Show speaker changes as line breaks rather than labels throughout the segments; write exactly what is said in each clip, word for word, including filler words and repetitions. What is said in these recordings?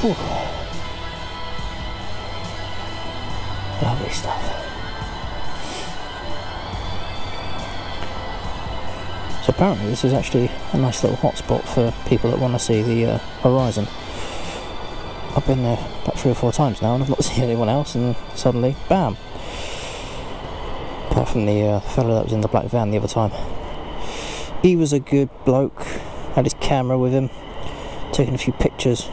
Whew. Lovely stuff. So apparently this is actually a nice little hotspot for people that want to see the uh, horizon. I've been there about three or four times now and I've not seen anyone else, and suddenly, bam! Apart from the uh, fellow that was in the black van the other time. He was a good bloke, had his camera with him, taking a few pictures.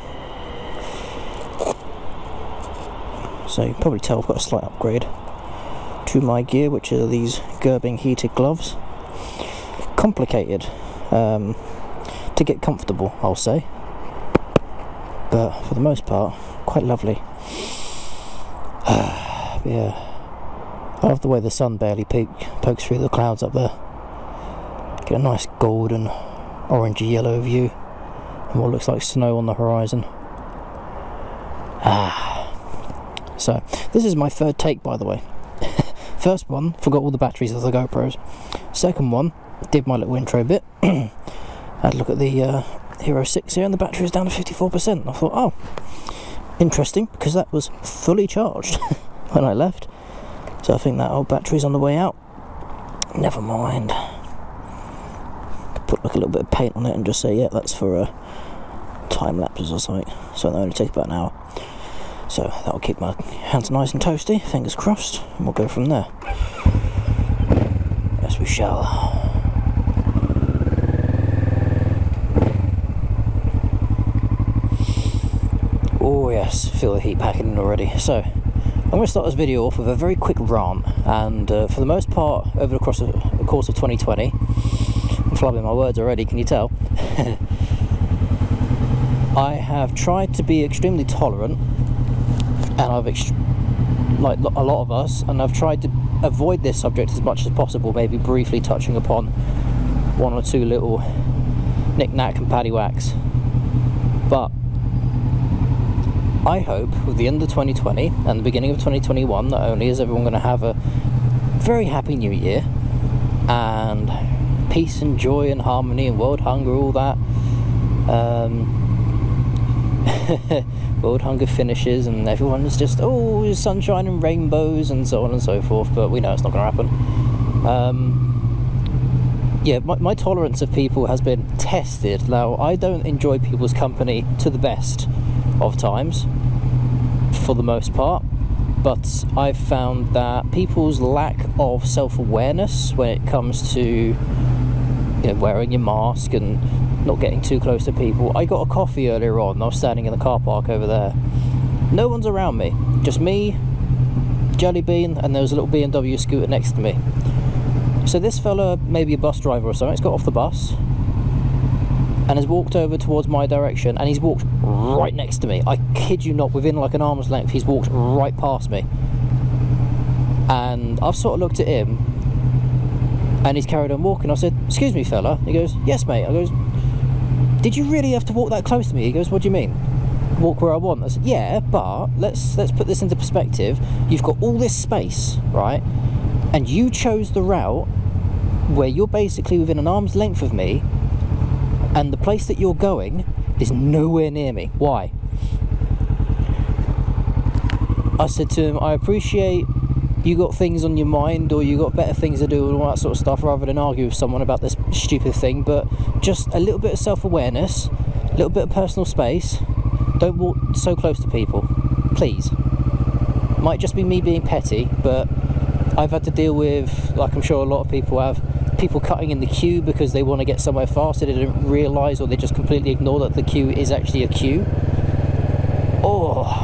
So you can probably tell I've got a slight upgrade to my gear, which are these Gerbing heated gloves. Complicated um, to get comfortable, I'll say, but for the most part, quite lovely. Yeah, I love the way the sun barely peek, pokes through the clouds up there. Get a nice golden, orangey yellow view, and what looks like snow on the horizon. Ah. So, this is my third take, by the way. First one, forgot all the batteries of the GoPros. Second one, did my little intro bit. I had a look at the uh, Hero six here, and the battery was down to fifty-four percent. I thought, oh, interesting, because that was fully charged when I left. So I think that old battery's on the way out. Never mind. Could put like a little bit of paint on it and just say, yeah, that's for uh, time lapses or something. So that only takes about an hour. So that'll keep my hands nice and toasty, fingers crossed, and we'll go from there. Yes, we shall. Oh yes, feel the heat packing in already. So, I'm going to start this video off with a very quick rant, and uh, for the most part, over the course of, the course of twenty twenty, I'm flubbing my words already, can you tell? I have tried to be extremely tolerant, and I've, ext like a lot of us, and I've tried to avoid this subject as much as possible, maybe briefly touching upon one or two little knick-knack and paddywhacks. But I hope with the end of twenty twenty and the beginning of twenty twenty-one, not only is everyone going to have a very happy new year, and peace and joy and harmony and world hunger, all that, um, world hunger finishes and everyone's just, oh, sunshine and rainbows and so on and so forth, but we know it's not going to happen. Um, yeah, my, my tolerance of people has been tested. Now, I don't enjoy people's company to the best of times, for the most part, but I've found that people's lack of self-awareness when it comes to, you know, wearing your mask and not getting too close to people. I got a coffee earlier on, I was standing in the car park over there. No one's around me, just me, Jelly Bean, and there was a little B M W scooter next to me. So this fella, maybe a bus driver or something, has got off the bus and has walked over towards my direction, and he's walked right next to me. I kid you not, within like an arm's length, he's walked right past me. And I've sort of looked at him, and he's carried on walking. I said, excuse me, fella. He goes, yes, mate. I goes, did you really have to walk that close to me? He goes, what do you mean? Walk where I want? I said, yeah, but let's let's put this into perspective. You've got all this space, right? And you chose the route where you're basically within an arm's length of me, and the place that you're going is nowhere near me. Why? I said to him, I appreciate you got things on your mind, or you got better things to do and all that sort of stuff, rather than argue with someone about this stupid thing, but just a little bit of self-awareness, a little bit of personal space. Don't walk so close to people, please. Might just be me being petty, but I've had to deal with, like I'm sure a lot of people have, people cutting in the queue because they want to get somewhere faster. They didn't realise, or they just completely ignore that the queue is actually a queue. Oh,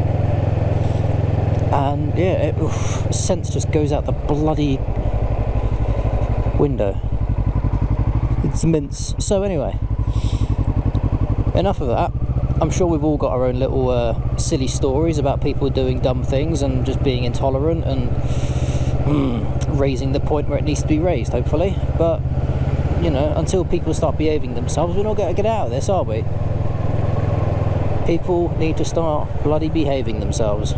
and yeah, it, oof, sense just goes out the bloody window. It's immense. So anyway, enough of that. I'm sure we've all got our own little uh, silly stories about people doing dumb things and just being intolerant and mm, raising the point where it needs to be raised, hopefully. But, you know, until people start behaving themselves, we're not going to get out of this, are we? People need to start bloody behaving themselves.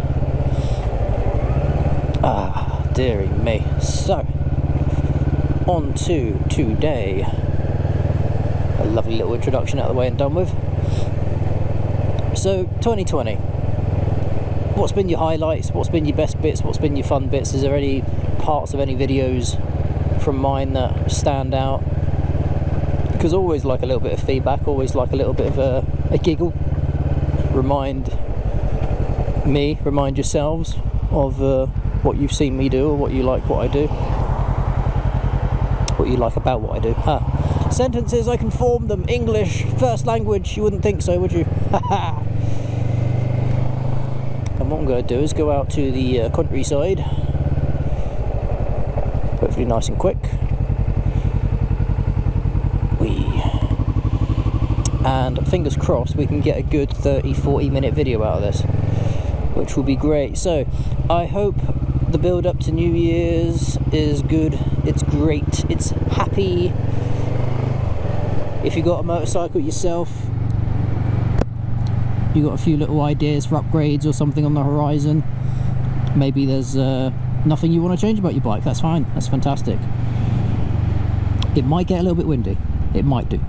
Ah, dearie me. So, on to today. A lovely little introduction out of the way and done with. So twenty twenty, what's been your highlights, what's been your best bits, what's been your fun bits? Is there any parts of any videos from mine that stand out? Because I always like a little bit of feedback, always like a little bit of a, a giggle. Remind me, remind yourselves of uh, what you've seen me do, or what you like what I do, what you like about what I do. Ah. Sentences, I can form them. English, first language, you wouldn't think so, would you? And what I'm going to do is go out to the uh, countryside, hopefully nice and quick. Whee. And fingers crossed we can get a good thirty forty minute video out of this, which will be great. So I hope the build up to New Year's is good, it's great, it's happy. If you got a motorcycle yourself, you got a few little ideas for upgrades or something on the horizon, maybe there's uh, nothing you want to change about your bike, that's fine, that's fantastic. It might get a little bit windy, it might do.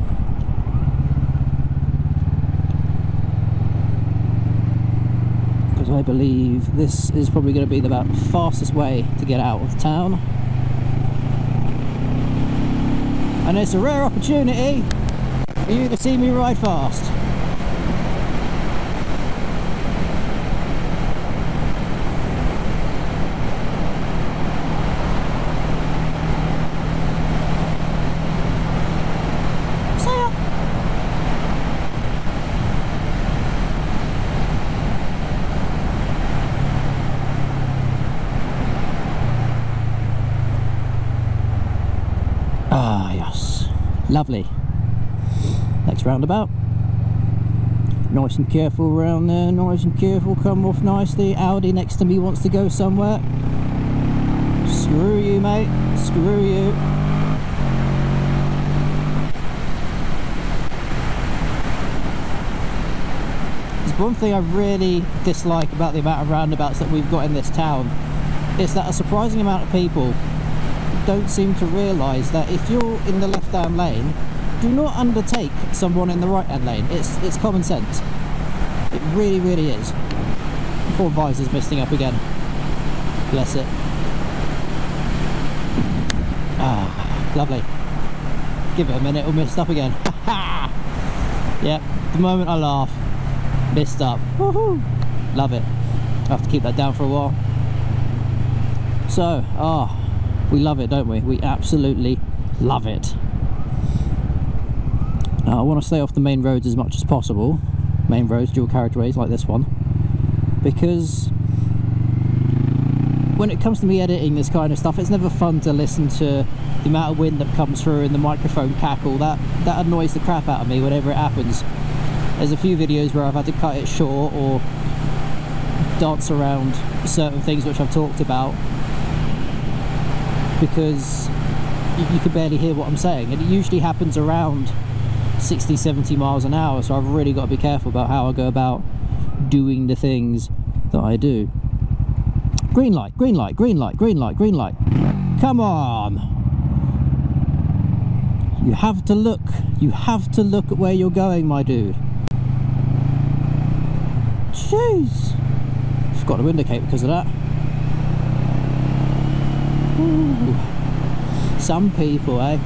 Because I believe this is probably going to be the about fastest way to get out of town. And it's a rare opportunity for you to see me ride fast. Ah, yes, lovely. Next roundabout. Nice and careful around there, nice and careful, come off nicely. Audi next to me wants to go somewhere. Screw you, mate, screw you. There's one thing I really dislike about the amount of roundabouts that we've got in this town. It's that a surprising amount of people don't seem to realise that if you're in the left-hand lane, do not undertake someone in the right-hand lane. It's it's common sense. It really, really is. Poor visor's misting up again. Bless it. Ah, lovely. Give it a minute, it'll mist up again. Yep, the moment I laugh, mist up. Woohoo! Love it. I have to keep that down for a while. So, ah. We love it, don't we? We absolutely love it. Now, I want to stay off the main roads as much as possible. Main roads, dual carriageways like this one. Because when it comes to me editing this kind of stuff, it's never fun to listen to the amount of wind that comes through and the microphone cackle. That, that annoys the crap out of me whenever it happens. There's a few videos where I've had to cut it short or dance around certain things which I've talked about, because you, you can barely hear what I'm saying, and it usually happens around sixty seventy miles an hour, so I've really got to be careful about how I go about doing the things that I do. Green light, green light, green light, green light, green light. Come on! You have to look, you have to look at where you're going, my dude. Jeez! Forgot to indicate because of that. Ooh. Some people, eh?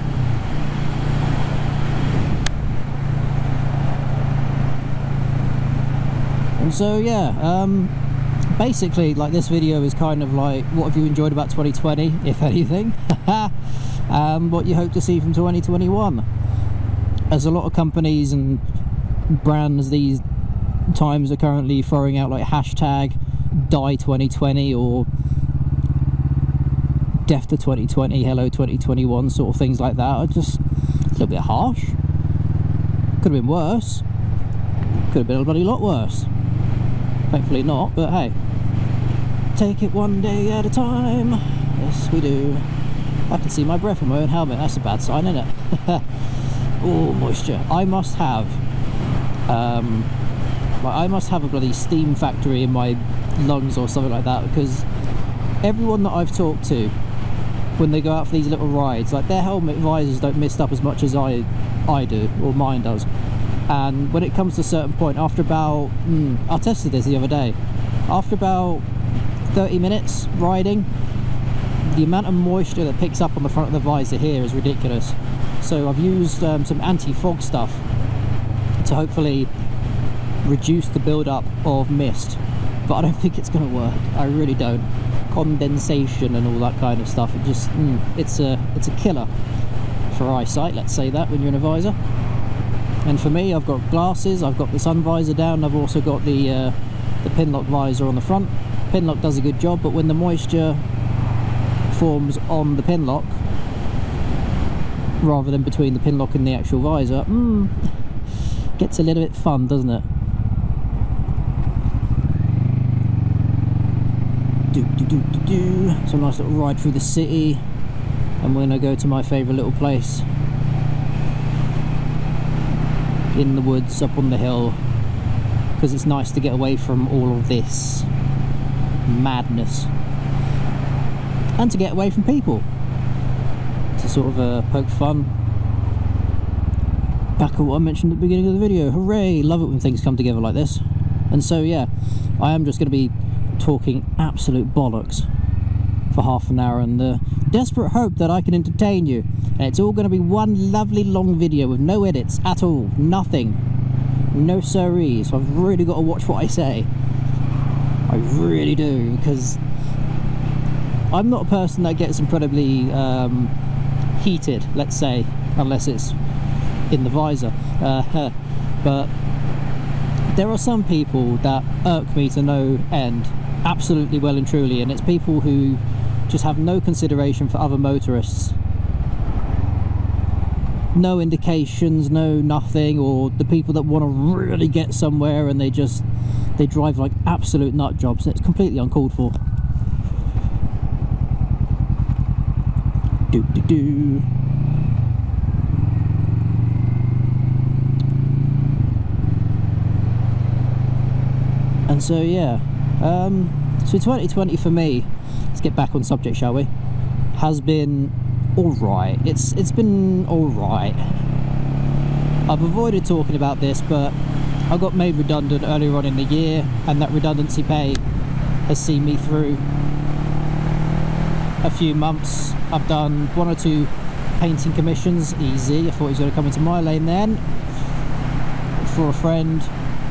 And so yeah, um, basically like this video is kind of like, what have you enjoyed about twenty twenty, if anything? um, what you hope to see from twenty twenty-one. As a lot of companies and brands these times are currently throwing out like hashtag die twenty twenty or death to twenty twenty, hello twenty twenty-one, sort of things like that. Are just a little bit harsh. Could have been worse. Could have been a bloody lot worse. Thankfully not, but hey, take it one day at a time. Yes, we do. I can see my breath on my own helmet. That's a bad sign, isn't it? Oh, moisture. I must have um I must have a bloody steam factory in my lungs or something like that, because everyone that I've talked to when they go out for these little rides, like their helmet visors don't mist up as much as I I do, or mine does. And when it comes to a certain point, after about, mm, I tested this the other day, after about thirty minutes riding, the amount of moisture that picks up on the front of the visor here is ridiculous. So I've used um, some anti-fog stuff to hopefully reduce the build-up of mist, but I don't think it's going to work. I really don't. Condensation and all that kind of stuff, it just, mm, it's a it's a killer for eyesight, let's say that, when you're in a visor. And for me, I've got glasses, I've got the sun visor down, I've also got the uh, the pinlock visor on the front. Pinlock does a good job, but when the moisture forms on the pinlock rather than between the pinlock and the actual visor, mm, gets a little bit fun, doesn't it? Do, do, do, do, do. So a nice little ride through the city, and we're going to go to my favourite little place in the woods up on the hill, because it's nice to get away from all of this madness and to get away from people, to sort of uh, poke fun. Back at what I mentioned at the beginning of the video. Hooray! Love it when things come together like this. And so yeah, I am just going to be talking absolute bollocks for half an hour in the desperate hope that I can entertain you, and it's all going to be one lovely long video with no edits at all, nothing, no siree. So I've really got to watch what I say, I really do, because I'm not a person that gets incredibly um, heated, let's say, unless it's in the visor, uh, but there are some people that irk me to no end, absolutely well and truly, and it's people who just have no consideration for other motorists, no indications, no nothing, or the people that want to really get somewhere and they just they drive like absolute nut jobs, and it's completely uncalled for. Do do do. And so yeah, um, so twenty twenty for me, let's get back on subject, shall we, has been alright. It's it's been alright. I've avoided talking about this, but I got made redundant earlier on in the year, and that redundancy pay has seen me through a few months. I've done one or two painting commissions, easy. I thought he was going to come into my lane then, for a friend.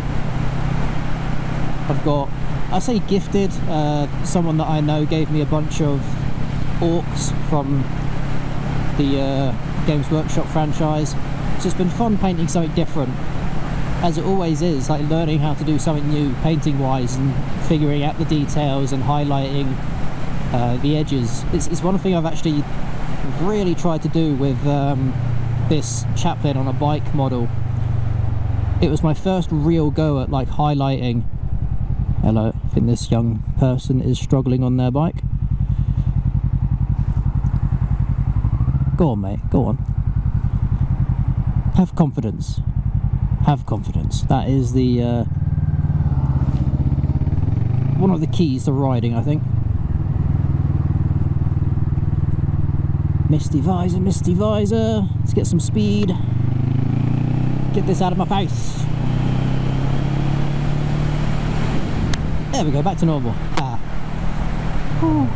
I've got, I say gifted, uh, someone that I know gave me a bunch of orcs from the uh, Games Workshop franchise. So it's been fun painting something different, as it always is, like learning how to do something new painting wise and figuring out the details and highlighting uh, the edges. It's, it's one thing I've actually really tried to do with um, this Chaplin on a bike model. It was my first real go at like highlighting. Hello, I think this young person is struggling on their bike. Go on, mate, go on. Have confidence. Have confidence. That is the uh, one of the keys to riding, I think. Misty visor, misty visor. Let's get some speed. Get this out of my face. There we go, back to normal. Ah. Whew.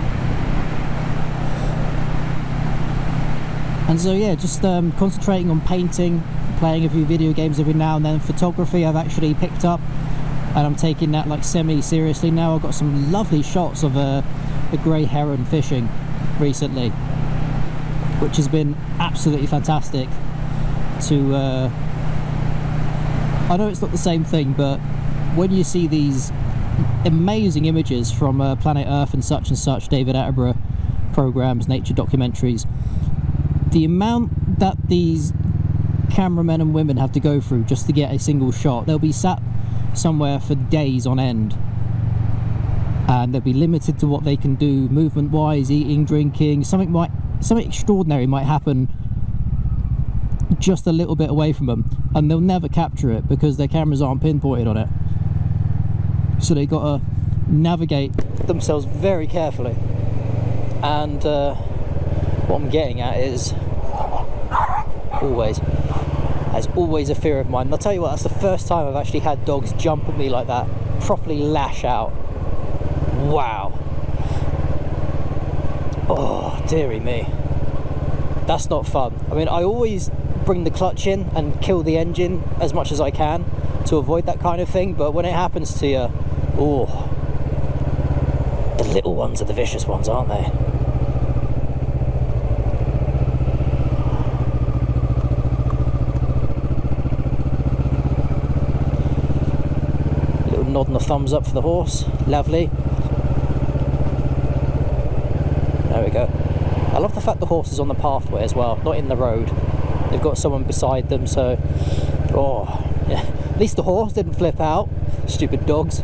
And so yeah, just um, concentrating on painting, playing a few video games every now and then. Photography I've actually picked up, and I'm taking that like semi-seriously now. I've got some lovely shots of a, a grey heron fishing recently, which has been absolutely fantastic to... Uh, I know it's not the same thing, but when you see these amazing images from uh, Planet Earth and such and such, David Attenborough programs, nature documentaries, the amount that these cameramen and women have to go through just to get a single shot. They'll be sat somewhere for days on end, and they'll be limited to what they can do movement wise, eating, drinking. Something might something extraordinary might happen just a little bit away from them, and they'll never capture it because their cameras aren't pinpointed on it. So they've got to navigate themselves very carefully. And uh, what I'm getting at is always a is always a fear of mine. And I'll tell you what, that's the first time I've actually had dogs jump at me like that, properly lash out. Wow. Oh, dearie me. That's not fun. I mean, I always bring the clutch in and kill the engine as much as I can to avoid that kind of thing, but when it happens to you, oh, the little ones are the vicious ones, aren't they? Little nod and a thumbs up for the horse. Lovely. There we go. I love the fact the horse is on the pathway as well, not in the road. They've got someone beside them, so... Oh, yeah. At least the horse didn't flip out. Stupid dogs.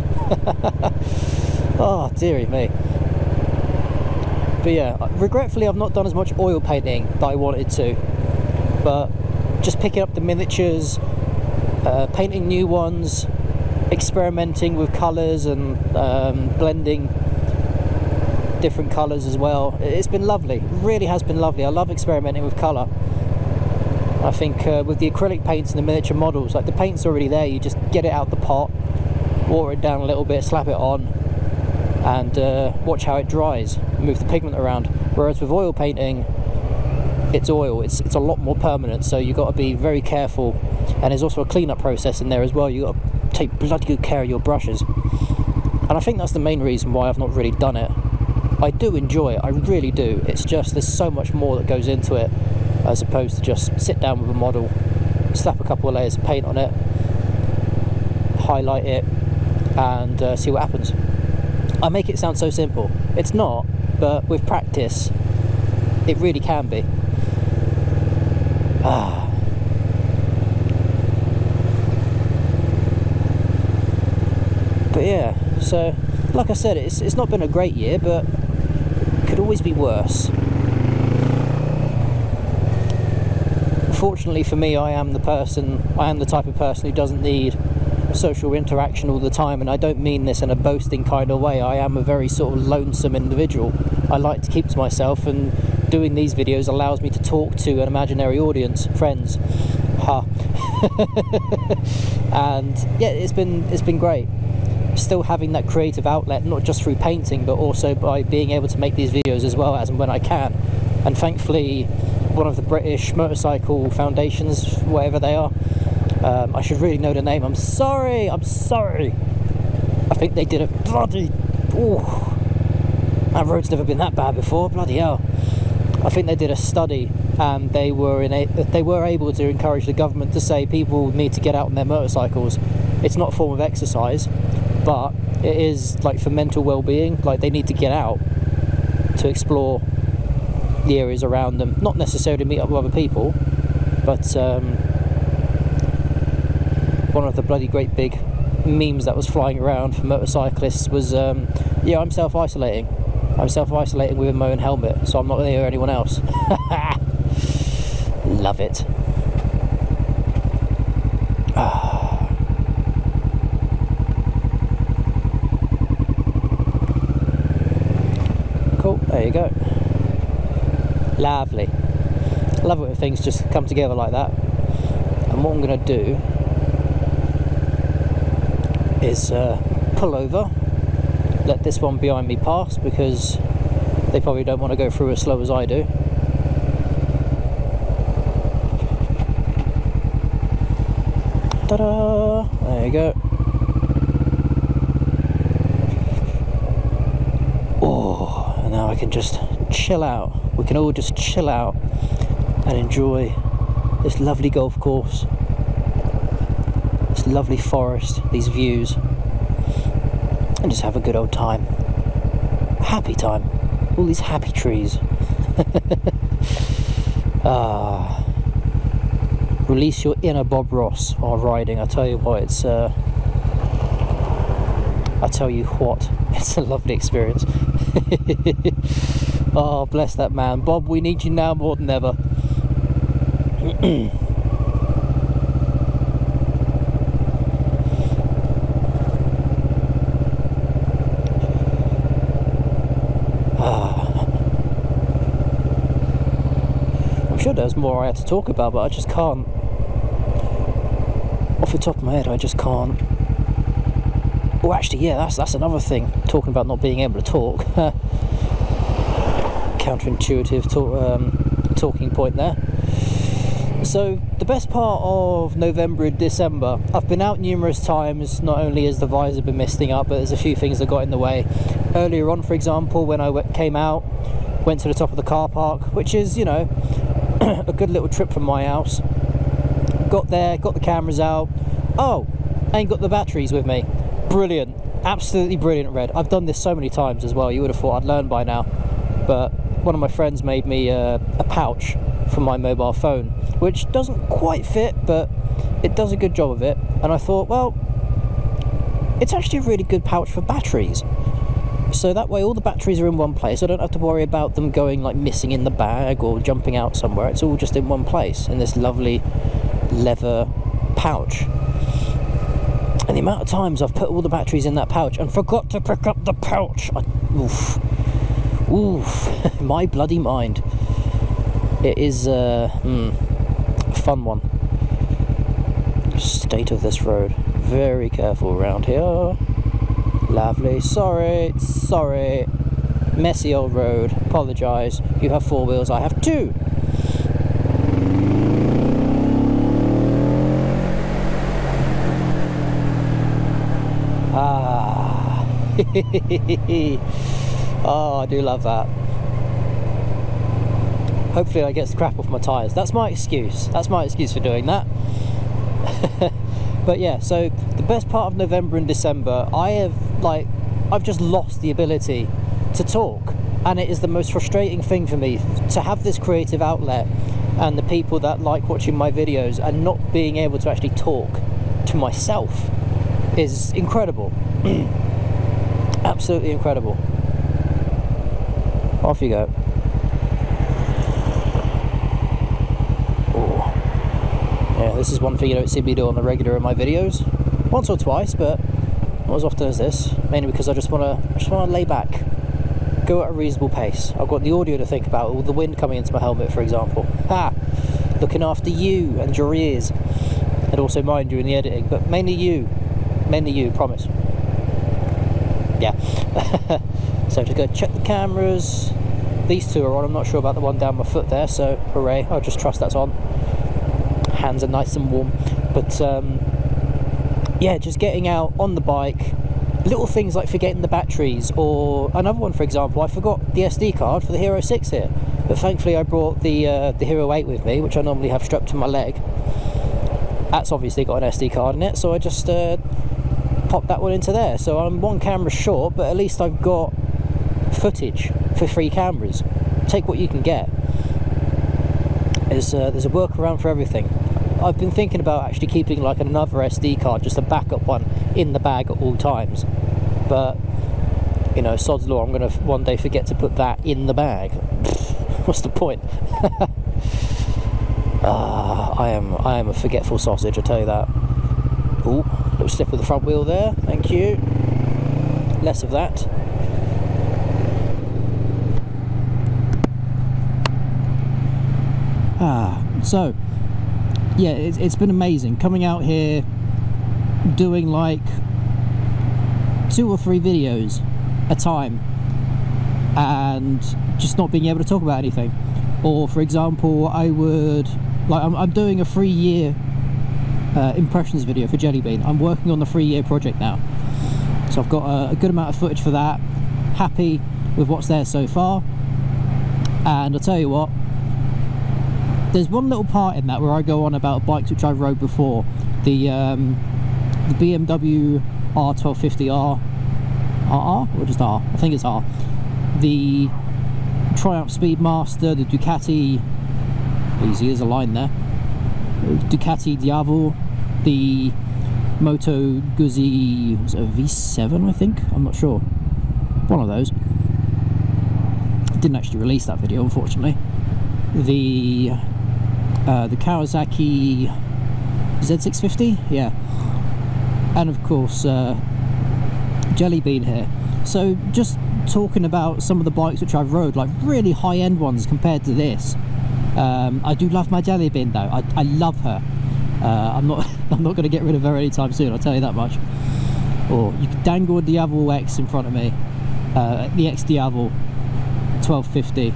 Oh, dearie me. But yeah, regretfully I've not done as much oil painting that I wanted to. But just picking up the miniatures, uh, painting new ones, experimenting with colours and um, blending different colours as well. It's been lovely. It really has been lovely. I love experimenting with colour. I think uh, with the acrylic paints and the miniature models, like the paint's already there, you just get it out the pot, water it down a little bit, slap it on, and uh, watch how it dries, move the pigment around. Whereas with oil painting, it's oil, it's, it's a lot more permanent, so you've got to be very careful, and there's also a clean-up process in there as well. You've got to take bloody good care of your brushes, and I think that's the main reason why I've not really done it. I do enjoy it, I really do. It's just there's so much more that goes into it, as opposed to just sit down with a model, slap a couple of layers of paint on it, highlight it, and uh, see what happens. I make it sound so simple. It's not, but with practice, it really can be. Ah. But yeah, so like I said, it's, it's not been a great year, but it could always be worse. Fortunately for me, I am the person, I am the type of person who doesn't need social interaction all the time, and I don't mean this in a boasting kind of way. I am a very sort of lonesome individual. I like to keep to myself, and doing these videos allows me to talk to an imaginary audience, friends. Ha. And yeah, it's been it's been great. Still having that creative outlet, not just through painting, but also by being able to make these videos as well as and when I can. And thankfully, one of the British motorcycle foundations, whatever they are, um, I should really know the name. I'm sorry, I'm sorry. I think they did a bloody... Ooh, that road's never been that bad before, bloody hell. I think they did a study, and they were in a, they were able to encourage the government to say people need to get out on their motorcycles. It's not a form of exercise, but it is like for mental well-being. Like, they need to get out to explore the areas around them, not necessarily meet up with other people, but um, one of the bloody great big memes that was flying around for motorcyclists was um, yeah, I'm self-isolating I'm self-isolating within my own helmet, so I'm not near anyone else. Love it. Cool, there you go. Lovely. Love it when things just come together like that. And what I'm going to do is uh, pull over, let this one behind me pass, because they probably don't want to go through as slow as I do. Ta-da! There you go. Oh, and now I can just chill out. We can all just chill out and enjoy this lovely golf course, this lovely forest, these views, and just have a good old time. A happy time. All these happy trees. Ah, release your inner Bob Ross while riding. I tell you what, it's uh, I tell you what, it's a lovely experience. Oh, bless that man. Bob, we need you now more than ever. I'm sure there's more I had to talk about, but I just can't Off the top of my head, I just can't. Oh, actually, yeah, that's that's another thing. Talking about not being able to talk. Counterintuitive talk, um, talking point there. So the best part of November and December, I've been out numerous times. Not only has the visor been misting up, but there's a few things that got in the way. Earlier on, for example, when I came out, went to the top of the car park, which is, you know, a good little trip from my house. Got there, got the cameras out. Oh, I ain't got the batteries with me. Brilliant, absolutely brilliant, Red. I've done this so many times as well. You would have thought I'd learned by now. But one of my friends made me uh, a pouch for my mobile phone, which doesn't quite fit, but it does a good job of it. And I thought, well, it's actually a really good pouch for batteries. So that way all the batteries are in one place. I don't have to worry about them going like missing in the bag or jumping out somewhere. It's all just in one place in this lovely leather pouch. And the amount of times I've put all the batteries in that pouch and forgot to pick up the pouch. I, oof. Oof. My bloody mind. It is uh, hmm, a fun one. State of this road. Very careful around here. Lovely. Sorry. Sorry. Messy old road. Apologise. You have four wheels. I have two. Ah. Oh, I do love that. Hopefully I get the crap off my tyres. That's my excuse. That's my excuse for doing that. But yeah, so the best part of November and December, I have like, I've just lost the ability to talk. And it is the most frustrating thing for me to have this creative outlet and the people that like watching my videos and not being able to actually talk to myself is incredible. Absolutely incredible. Off you go. Oh. Yeah, this is one thing you don't see me do on the regular in my videos. Once or twice, but not as often as this. Mainly because I just want to, just want to lay back, go at a reasonable pace. I've got the audio to think about, all the wind coming into my helmet, for example. Ha! Looking after you and your ears, and also mind you in the editing, but mainly you, mainly you, promise. Yeah. So to go check the cameras. These two are on. I'm not sure about the one down my foot there, so hooray, I'll just trust that's on. Hands are nice and warm. But um, yeah, just getting out on the bike, little things like forgetting the batteries, or another one, for example, I forgot the S D card for the Hero six here, but thankfully I brought the uh, the Hero eight with me, which I normally have strapped to my leg. That's obviously got an S D card in it, so I just uh, popped that one into there. So I'm one camera short, but at least I've got footage for three cameras. Take what you can get. There's a, there's a workaround for everything. I've been thinking about actually keeping like another S D card, just a backup one, in the bag at all times. But, you know, sod's law, I'm going to one day forget to put that in the bag. What's the point? Ah, I am I am a forgetful sausage, I tell you that. Ooh, little slip with the front wheel there, thank you. Less of that. Ah, so yeah, it's, it's been amazing coming out here, doing like two or three videos a time and just not being able to talk about anything. Or for example, I would like I'm, I'm doing a three year uh, impressions video for Jelly Bean. I'm working on the three year project now, so I've got a, a good amount of footage for that. Happy with what's there so far, and I'll tell you what, there's one little part in that where I go on about bikes which I rode before. The um, the B M W R twelve fifty R, R R or just R? I think it's R. The Triumph Speedmaster, the Ducati, easy as a line there, Ducati Diavol, the Moto Guzzi, was it a V seven I think? I'm not sure. One of those. Didn't actually release that video, unfortunately. The uh, the Kawasaki Z six fifty, yeah, and of course uh, Jelly Bean here. So just talking about some of the bikes which I've rode, like really high-end ones compared to this. Um, I do love my Jelly Bean though. I, I love her. Uh, I'm not I'm not going to get rid of her anytime soon, I'll tell you that much. Or you could dangle a Diavel X in front of me, uh, the X Diavel twelve fifty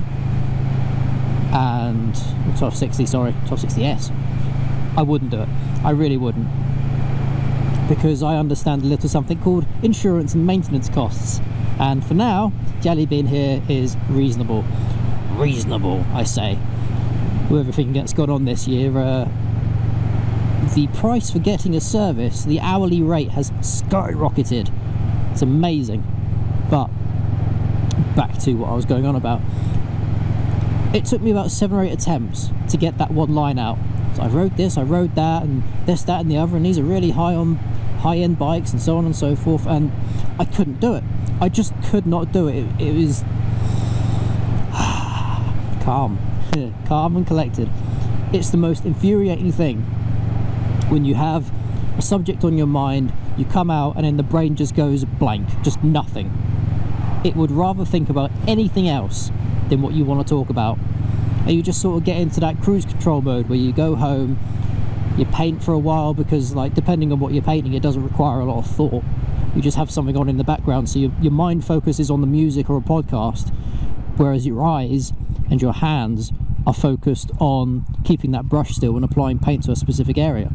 and twelve sixty, sorry, twelve sixty S. I wouldn't do it. I really wouldn't, because I understand a little something called insurance and maintenance costs, and for now, Jelly Bean here is reasonable. Reasonable, I say. With everything that's gone on this year, uh, the price for getting a service, the hourly rate has skyrocketed. It's amazing. But back to what I was going on about. It took me about seven or eight attempts to get that one line out. So I rode this, I rode that, and this, that, and the other, and these are really high on high-end bikes, and so on and so forth, and I couldn't do it. I just could not do it. It, it was calm, calm and collected. It's the most infuriating thing when you have a subject on your mind, you come out, and then the brain just goes blank, just nothing. It would rather think about anything else than what you want to talk about, and you just sort of get into that cruise control mode where you go home, you paint for a while, because like depending on what you're painting, it doesn't require a lot of thought. You just have something on in the background, so your, your mind focuses on the music or a podcast, whereas your eyes and your hands are focused on keeping that brush still and applying paint to a specific area.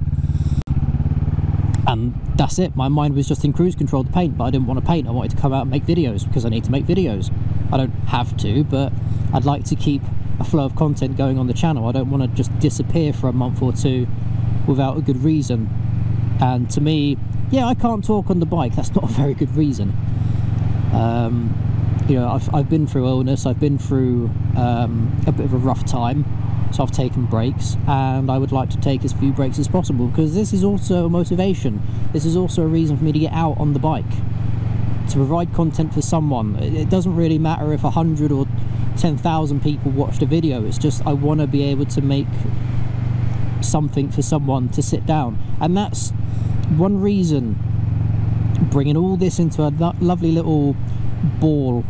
And that's it. My mind was just in cruise control to paint, but I didn't want to paint. I wanted to come out and make videos because I need to make videos. I don't have to, but I'd like to keep a flow of content going on the channel. I don't want to just disappear for a month or two without a good reason. And to me, yeah, I can't talk on the bike. That's not a very good reason. Um, you know, I've, I've been through illness. I've been through um, a bit of a rough time. So I've taken breaks, and I would like to take as few breaks as possible, because this is also a motivation. This is also a reason for me to get out on the bike, to provide content for someone. It doesn't really matter if a hundred or ten thousand people watched a video. It's just I want to be able to make something for someone to sit down, and that's one reason. Bringing all this into a lovely little ball,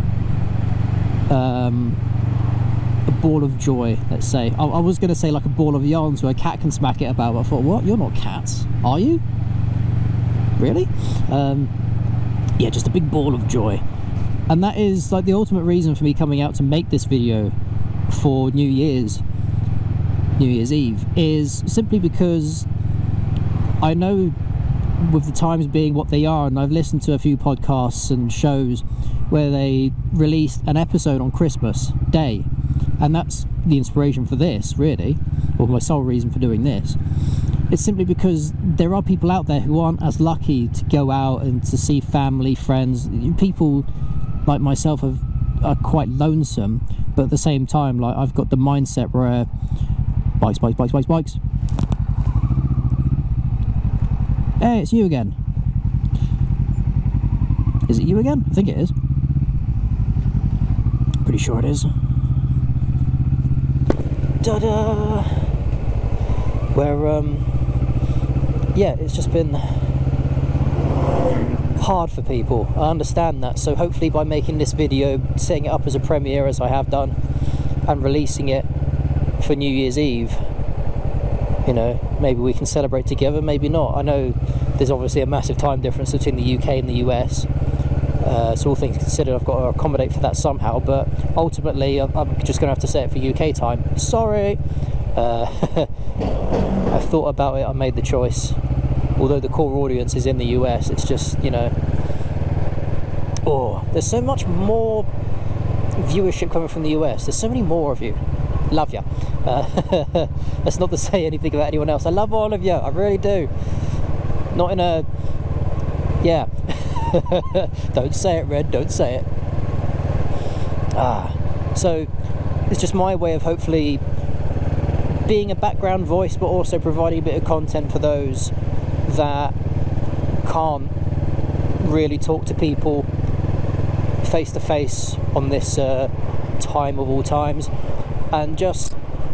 um, a ball of joy, let's say. I, I was going to say like a ball of yarn so a cat can smack it about, but I thought, what? You're not cats, are you? Really? Um, yeah, just a big ball of joy. And that is like the ultimate reason for me coming out to make this video for New Year's, New Year's Eve, is simply because I know with the times being what they are, and I've listened to a few podcasts and shows where they released an episode on Christmas Day, and that's the inspiration for this, really, or my sole reason for doing this. It's simply because there are people out there who aren't as lucky to go out and to see family, friends. People like myself have, are quite lonesome, but at the same time, like I've got the mindset where bikes, bikes, bikes, bikes, bikes. Hey, it's you again. Is it you again? I think it is. Pretty sure it is. Ta-da! Where, um, yeah, it's just been hard for people. I understand that. So hopefully by making this video, setting it up as a premiere as I have done, and releasing it for New Year's Eve, you know, maybe we can celebrate together, maybe not. I know there's obviously a massive time difference between the U K and the U S, uh, so all things considered, I've got to accommodate for that somehow, but ultimately I'm just going to have to set it for U K time. Sorry! Uh, I thought about it, I made the choice. Although the core audience is in the U S, it's just, you know, oh, there's so much more viewership coming from the U S. There's so many more of you. Love ya. Uh, that's not to say anything about anyone else. I love all of you, I really do. Not in a, yeah. Don't say it, Red, don't say it. Ah, so it's just my way of hopefully being a background voice, but also providing a bit of content for those that can't really talk to people face to face on this uh, time of all times, and just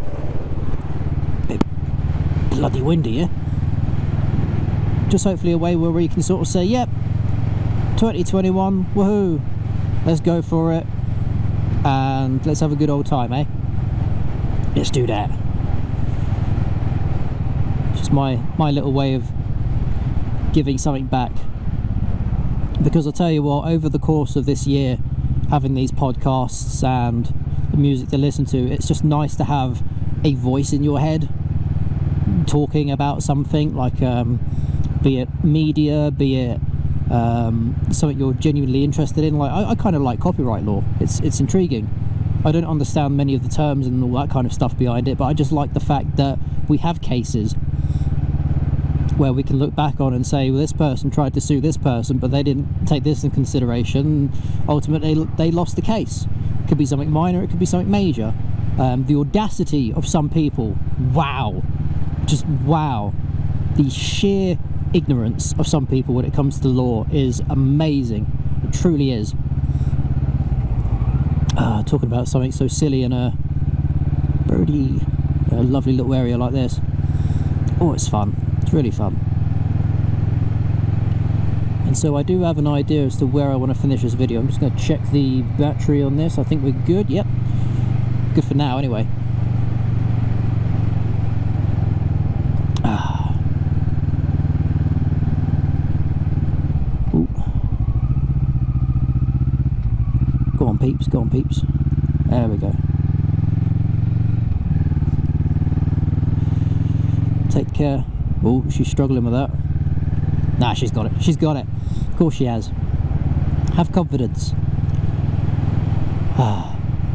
a bit bloody windy, yeah? Just hopefully a way where we can sort of say, yep, twenty twenty-one, woohoo, let's go for it, and let's have a good old time, eh? Let's do that. Just It's my my little way of giving something back, because I'll tell you what, over the course of this year, having these podcasts and the music to listen to, it's just nice to have a voice in your head talking about something, like um, be it media, be it um, something you're genuinely interested in. Like I, I kind of like copyright law. It's it's intriguing. I don't understand many of the terms and all that kind of stuff behind it, but I just like the fact that we have cases where we can look back on and say, well, this person tried to sue this person, but they didn't take this in consideration. Ultimately, they lost the case. It could be something minor, it could be something major. Um, the audacity of some people, wow, just wow. The sheer ignorance of some people when it comes to law is amazing. It truly is. Uh, talking about something so silly in a birdie, a lovely little area like this. Oh, it's fun. It's really fun. And so I do have an idea as to where I want to finish this video. I'm just going to check the battery on this. I think we're good. Yep. Good for now, anyway. Ah. Ooh. Go on, peeps. Go on, peeps. There we go. Take care. Oh, she's struggling with that. Nah, she's got it. She's got it. Of course she has. Have confidence. Ah.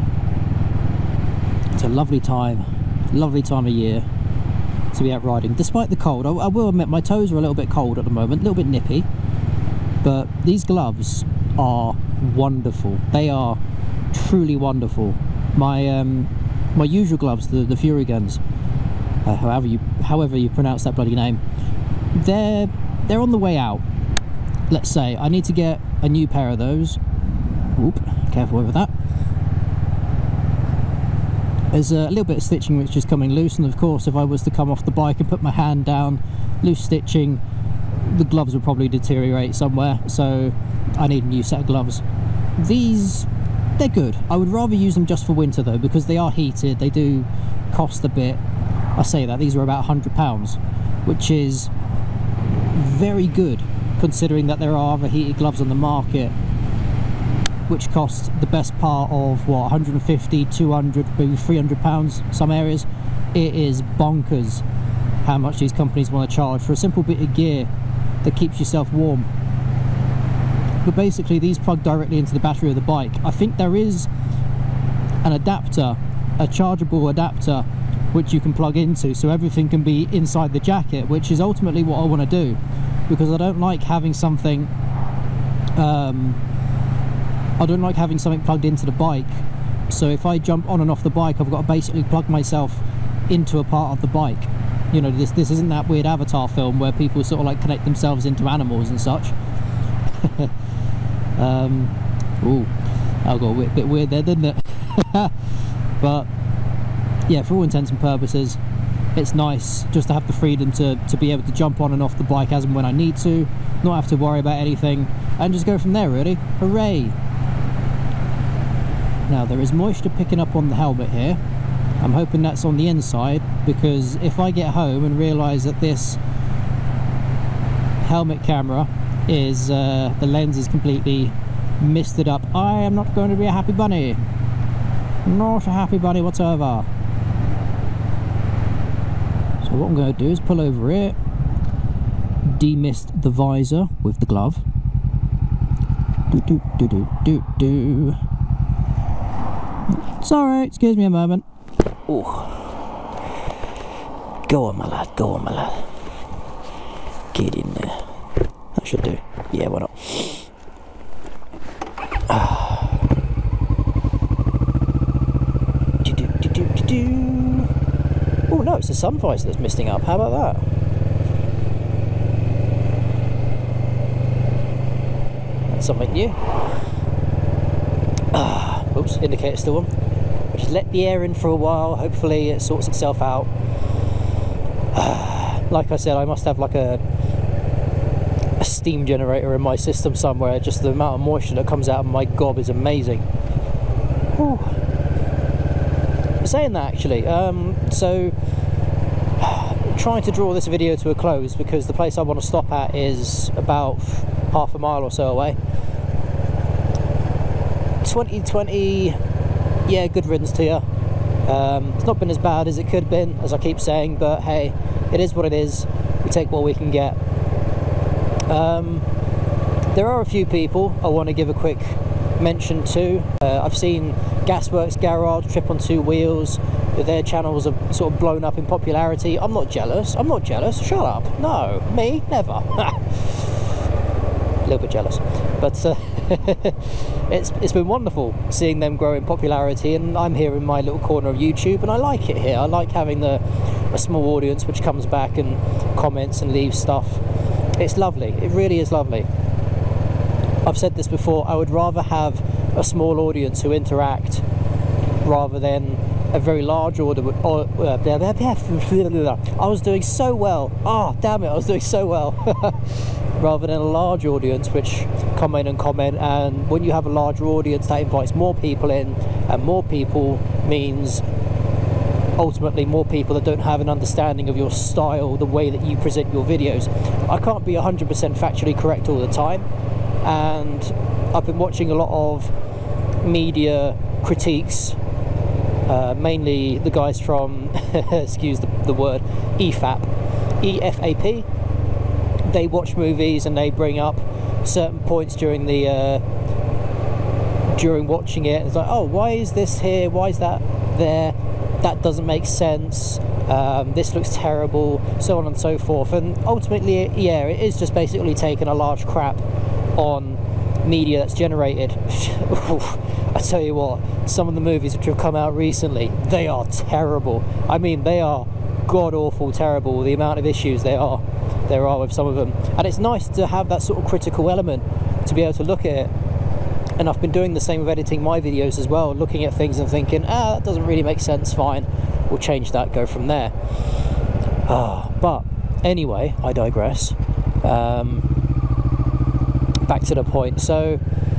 It's a lovely time, lovely time of year to be out riding, despite the cold. I, I will admit my toes are a little bit cold at the moment, a little bit nippy, but these gloves are wonderful. They are truly wonderful. My um, my usual gloves, the, the Fury Guns, uh, however you however you pronounce that bloody name, they're they're on the way out. Let's say I need to get a new pair of those. Oop, careful with that. There's a little bit of stitching which is coming loose, and of course if I was to come off the bike and put my hand down, loose stitching, the gloves would probably deteriorate somewhere, so I need a new set of gloves. These, they're good. I would rather use them just for winter though, because they are heated, they do cost a bit. I say that, these are about a hundred pounds, which is very good considering that there are other heated gloves on the market which cost the best part of what, one hundred fifty, two hundred, maybe three hundred pounds some areas. It is bonkers how much these companies want to charge for a simple bit of gear that keeps yourself warm. But basically these plug directly into the battery of the bike. I think there is an adapter, a chargeable adapter, which you can plug into so everything can be inside the jacket, which is ultimately what I want to do, because I don't like having something um, I don't like having something plugged into the bike. So if I jump on and off the bike, I've got to basically plug myself into a part of the bike. You know, this this isn't that weird Avatar film where people sort of like connect themselves into animals and such. um, ooh, that got a bit weird there, didn't it? But yeah, for all intents and purposes, it's nice just to have the freedom to, to be able to jump on and off the bike as and when I need to, not have to worry about anything, and just go from there, really. Hooray! Now, there is moisture picking up on the helmet here. I'm hoping that's on the inside, because if I get home and realise that this helmet camera is, uh, the lens is completely misted up, I am not going to be a happy bunny. Not a happy bunny whatsoever. So what I'm going to do is pull over here, demist the visor with the glove. Do do do do do do. Sorry, excuse me a moment. Oh, go on, my lad. Go on, my lad. Get in there. That should do. Yeah, why not? Ah. Do do do do do do. Oh no, it's the sun visor that's misting up. How about that? That's something new. Ah, oops, indicator still on. Just let the air in for a while. Hopefully it sorts itself out. Ah, like I said, I must have like a a steam generator in my system somewhere. Just the amount of moisture that comes out of my gob is amazing. Whew. Saying that, actually, um, so trying to draw this video to a close because the place I want to stop at is about half a mile or so away. twenty twenty, yeah, good riddance to you. Um, it's not been as bad as it could have been, as I keep saying, but hey, it is what it is. We take what we can get. Um, there are a few people I want to give a quick mention to. Uh, I've seen Gasworks Garage, Trip on Two Wheels. Their channels are sort of blown up in popularity. I'm not jealous. I'm not jealous. Shut up. No, me, never. A little bit jealous, but uh, it's it's been wonderful seeing them grow in popularity, and I'm here in my little corner of YouTube, and I like it here. I like having the a small audience which comes back and comments and leaves stuff. It's lovely. It really is lovely. I've said this before. I would rather have a small audience who interact rather than a very large order. Or, uh, I was doing so well. Oh, damn it! I was doing so well. Rather than a large audience which comment and comment, and when you have a larger audience that invites more people in, and more people means ultimately more people that don't have an understanding of your style, the way that you present your videos. I can't be one hundred percent factually correct all the time, and I've been watching a lot of media critiques, uh, mainly the guys from excuse the, the word E F A P E F A P. They watch movies and they bring up certain points during the uh, during watching it. It's like, oh, why is this here? Why is that there? That doesn't make sense. Um, this looks terrible, so on and so forth. And ultimately, yeah, it is just basically taking a large crap on media that's generated. I tell you what, some of the movies which have come out recently, they are terrible. I mean, they are god-awful terrible, the amount of issues they are. there are with some of them, and it's nice to have that sort of critical element to be able to look at it. And I've been doing the same with editing my videos as well, looking at things and thinking, ah, that doesn't really make sense, fine, we'll change that, go from there. Ah, but anyway, I digress. Um, back to the point. So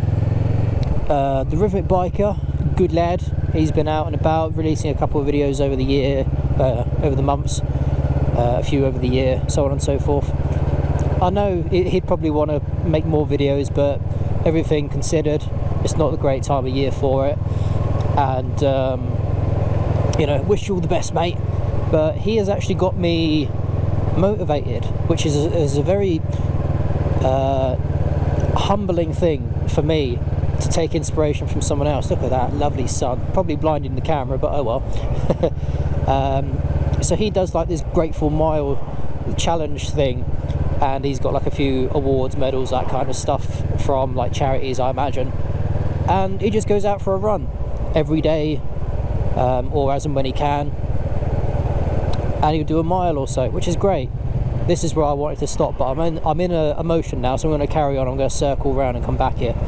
uh, the Rhythmic Biker, good lad, he's been out and about releasing a couple of videos over the year, uh, over the months, uh, a few over the year, so on and so forth. I know he'd probably want to make more videos, but everything considered, it's not the great time of year for it. And um, you know, wish you all the best, mate. But he has actually got me motivated, which is a, is a very uh, humbling thing for me to take inspiration from someone else. Look at that lovely sun, probably blinding the camera, but oh well. um, so he does like this Grateful Mile challenge thing, and he's got like a few awards, medals, that kind of stuff from like charities, I imagine. And he just goes out for a run every day, um, or as and when he can, and he'll do a mile or so, which is great. This is where I wanted to stop, but I'm in, I'm in a, a motion now, so I'm going to carry on. I'm going to circle around and come back here,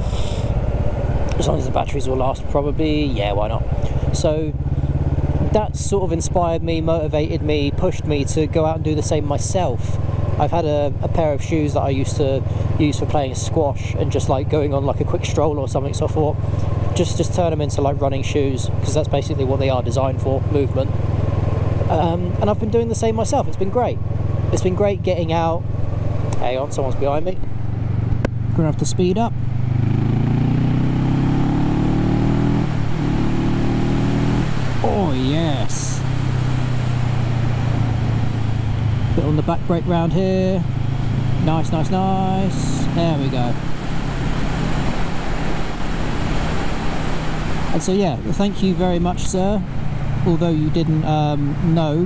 as long as the batteries will last, probably. Yeah, why not? So that sort of inspired me, motivated me, pushed me to go out and do the same myself. I've had a, a pair of shoes that I used to use for playing squash and just like going on like a quick stroll or something, so I thought just just turn them into like running shoes, because that's basically what they are designed for, movement. Um, and I've been doing the same myself. It's been great. It's been great getting out. Hang on, someone's behind me. Gonna have to speed up. Oh yes. Bit on the back brake round here. Nice, nice, nice. There we go. And so yeah, thank you very much, sir. Although you didn't um, know,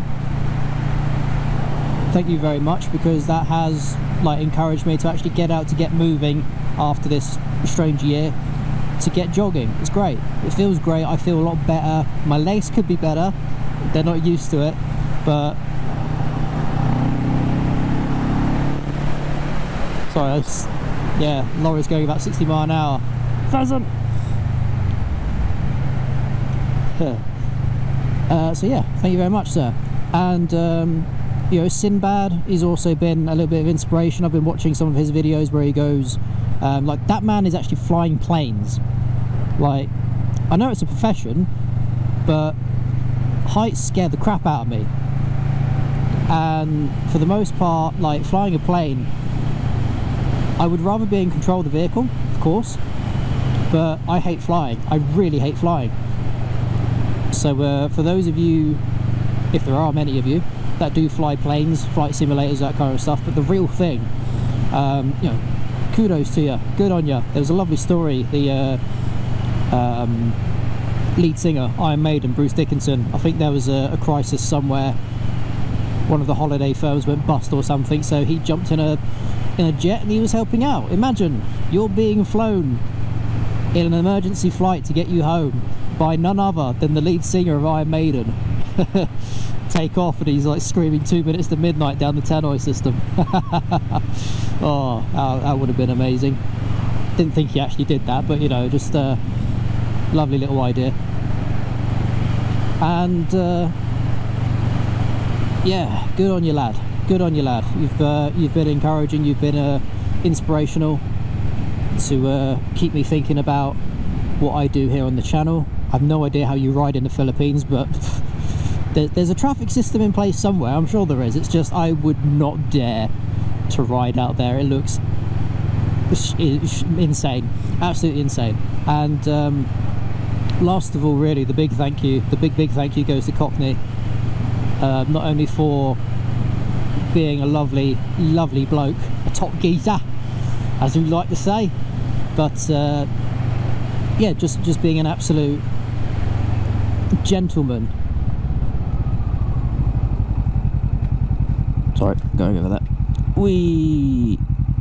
thank you very much, because that has like encouraged me to actually get out, to get moving after this strange year, to get jogging. It's great. It feels great. I feel a lot better. My legs could be better. They're not used to it, but sorry, I just, yeah, lorry's going about sixty mile an hour. Pheasant. Uh, so yeah, thank you very much, sir. And um, you know, Sinbad, he's also been a little bit of inspiration. I've been watching some of his videos where he goes, um, like, that man is actually flying planes. Like, I know it's a profession, but heights scare the crap out of me. and for the most part, like flying a plane, I would rather be in control of the vehicle, of course, but I hate flying. I really hate flying. So uh, for those of you, if there are many of you, that do fly planes, flight simulators, that kind of stuff, but the real thing, um, you know, kudos to you, good on you. There was a lovely story, the uh, um, lead singer, Iron Maiden, Bruce Dickinson, I think there was a, a crisis somewhere, one of the holiday firms went bust or something, so he jumped in a in a jet and he was helping out. Imagine you're being flown in an emergency flight to get you home by none other than the lead singer of Iron Maiden. Take off and he's like screaming two minutes to midnight down the tannoy system. Oh, that, that would have been amazing. Didn't think he actually did that, but you know, just a lovely little idea. And uh, yeah, good on you, lad. Good on you, lad. You've uh, you've been encouraging. You've been uh, inspirational to uh, keep me thinking about what I do here on the channel. I've no idea how you ride in the Philippines, but there, there's a traffic system in place somewhere. I'm sure there is. It's just I would not dare to ride out there. It looks insane, absolutely insane. And um, last of all, really, the big thank you, the big big thank you goes to Cockney. Uh, not only for being a lovely, lovely bloke, a top geezer, as we like to say, but uh, yeah, just just being an absolute gentleman. Sorry, going over that. We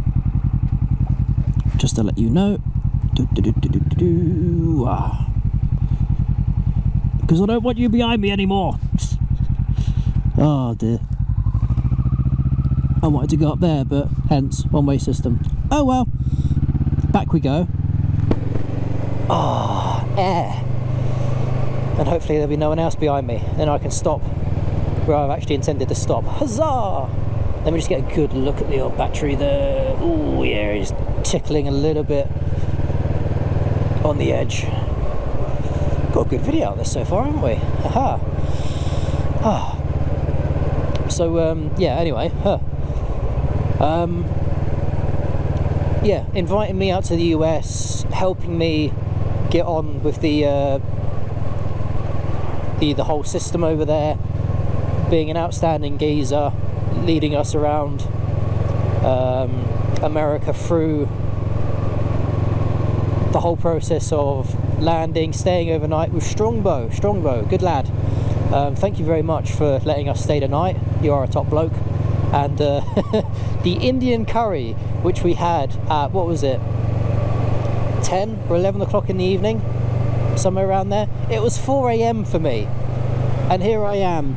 just to let you know, do, do, do, do, do, do, ah. Because I don't want you behind me anymore. Oh dear. I wanted to go up there, but hence one-way system. Oh well, back we go. Ah, oh, air. And hopefully there'll be no one else behind me. Then I can stop where I've actually intended to stop. Huzzah! Let me just get a good look at the old battery there. Oh yeah, it's tickling a little bit on the edge. Got a good video out of this so far, haven't we? Aha. Ah. So um, yeah. Anyway, huh. Um, yeah, inviting me out to the U S, helping me get on with the uh, the the whole system over there, being an outstanding geezer, leading us around um, America through the whole process of landing, staying overnight with Strongbow. Strongbow, good lad. Um, thank you very much for letting us stay tonight. You are a top bloke. And uh, the Indian curry, which we had at, what was it, ten or eleven o'clock in the evening, somewhere around there. It was four A M for me, and here I am,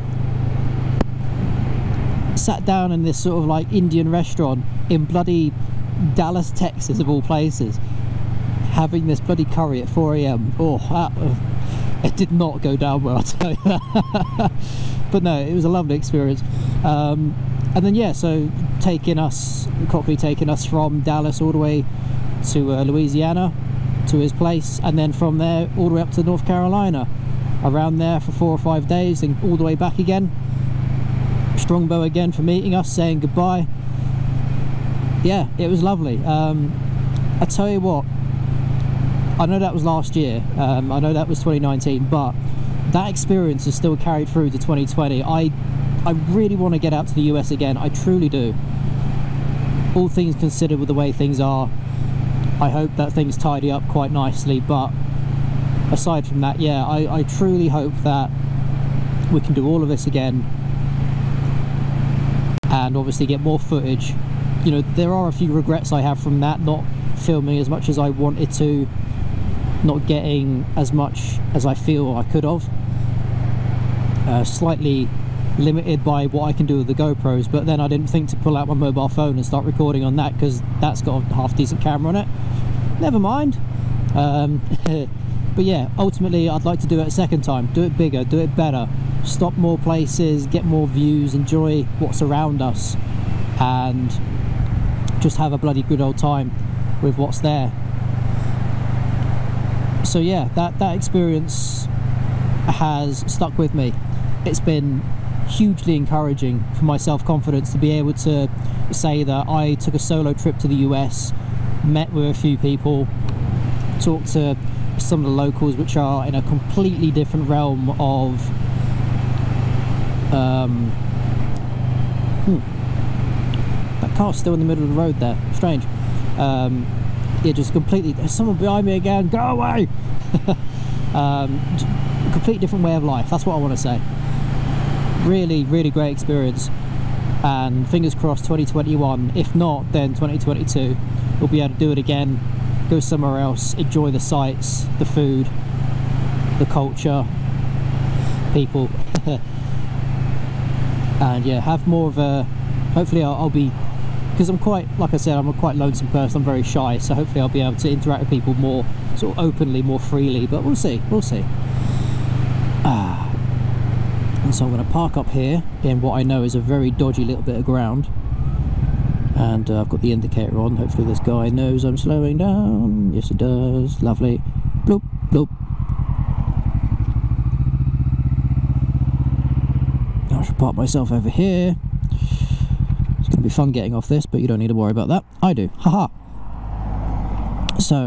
sat down in this sort of like Indian restaurant in bloody Dallas, Texas, of all places, having this bloody curry at four A M Oh, that, uh, it did not go down well, I'll tell you that. But no, it was a lovely experience. Um, and then yeah, so taking us, Cockney taking us from Dallas all the way to uh, Louisiana, to his place, and then from there all the way up to North Carolina, around there for four or five days, and all the way back again. Strongbow again for meeting us, saying goodbye. Yeah, it was lovely. um, I tell you what, I know that was last year, um, I know that was twenty nineteen, but that experience is still carried through to twenty twenty. I, I really want to get out to the U S again, I truly do. All things considered with the way things are, I hope that things tidy up quite nicely, but aside from that, yeah, I, I truly hope that we can do all of this again, and obviously get more footage. You know, there are a few regrets I have from that, not filming as much as I wanted to, not getting as much as I feel I could have. Uh, slightly limited by what I can do with the GoPros, but then I didn't think to pull out my mobile phone and start recording on that, because that's got a half decent camera on it. Never mind. Um, but yeah, ultimately I'd like to do it a second time, do it bigger, do it better, stop more places, get more views, enjoy what's around us, and just have a bloody good old time with what's there. So yeah, that that experience has stuck with me. It's been hugely encouraging for my self-confidence to be able to say that I took a solo trip to the U S, met with a few people, talked to some of the locals, which are in a completely different realm of um, hmm, that car's still in the middle of the road there, strange. Um, yeah, just completely, there's someone behind me again, go away. um, a completely different way of life, that's what I want to say. Really, really great experience, and fingers crossed twenty twenty-one, if not then twenty twenty-two, we'll be able to do it again, go somewhere else, enjoy the sights, the food, the culture, people, and yeah, have more of a, hopefully I'll, I'll be, because I'm quite, like I said, I'm a quite lonesome person, I'm very shy, so hopefully I'll be able to interact with people more sort of openly, more freely, but we'll see, we'll see. Ah. And so I'm going to park up here in what I know is a very dodgy little bit of ground, and uh, I've got the indicator on. Hopefully this guy knows I'm slowing down. Yes, he does. Lovely. Bloop, bloop. I should park myself over here. It's going to be fun getting off this, but you don't need to worry about that. I do. Haha. So,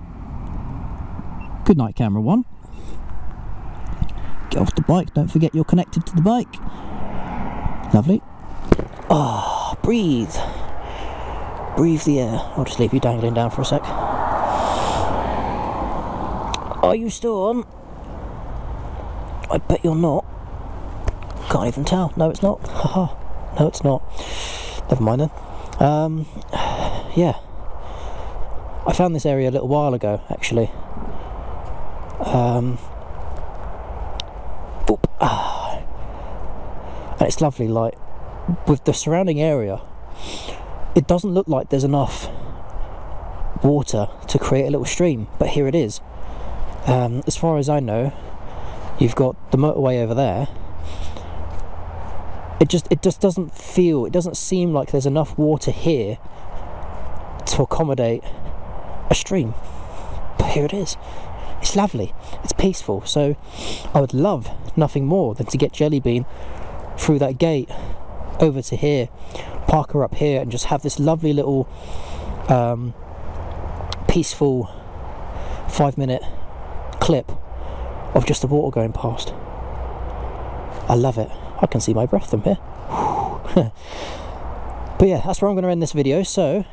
good night, camera one. Get off the bike, don't forget you're connected to the bike. Lovely. Ah, oh, breathe. Breathe the air. I'll just leave you dangling down for a sec. Are you still on? I bet you're not. Can't even tell. No, it's not. Haha. No, it's not. Never mind then. Um, yeah. I found this area a little while ago, actually. Um... Ah. And it's lovely, like with the surrounding area it doesn't look like there's enough water to create a little stream, but here it is. Um, as far as I know, you've got the motorway over there. It just it just doesn't feel, it doesn't seem like there's enough water here to accommodate a stream, but here it is. It's lovely, it's peaceful, so I would love nothing more than to get Jellybean through that gate over to here, park her up here and just have this lovely little um, peaceful five minute clip of just the water going past. I love it. I can see my breath from here. But yeah, that's where I'm going to end this video. So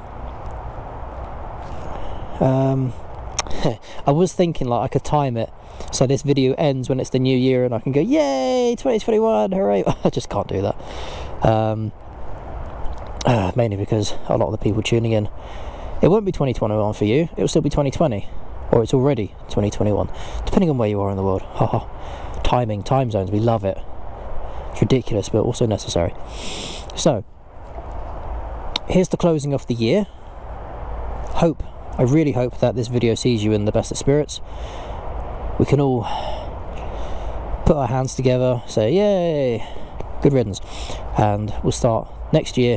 um, I was thinking like I could time it so this video ends when it's the new year and I can go, yay, twenty twenty-one, hooray. I just can't do that. Um, uh, mainly because a lot of the people tuning in, it won't be twenty twenty-one for you, it'll still be twenty twenty, or it's already twenty twenty-one, depending on where you are in the world. Haha. Timing, time zones, we love it. It's ridiculous, but also necessary. So, here's the closing of the year. Hope, I really hope that this video sees you in the best of spirits. We can all put our hands together, say yay, good riddance, and we'll start next year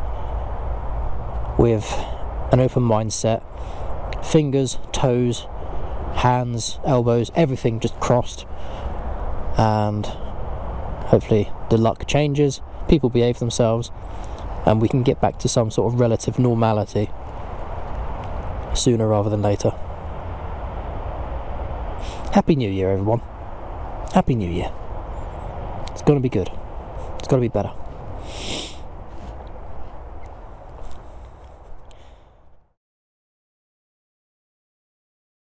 with an open mindset, fingers, toes, hands, elbows, everything just crossed, and hopefully the luck changes, people behave themselves, and we can get back to some sort of relative normality sooner rather than later. Happy New Year, everyone. Happy New Year. It's going to be good. It's going to be better.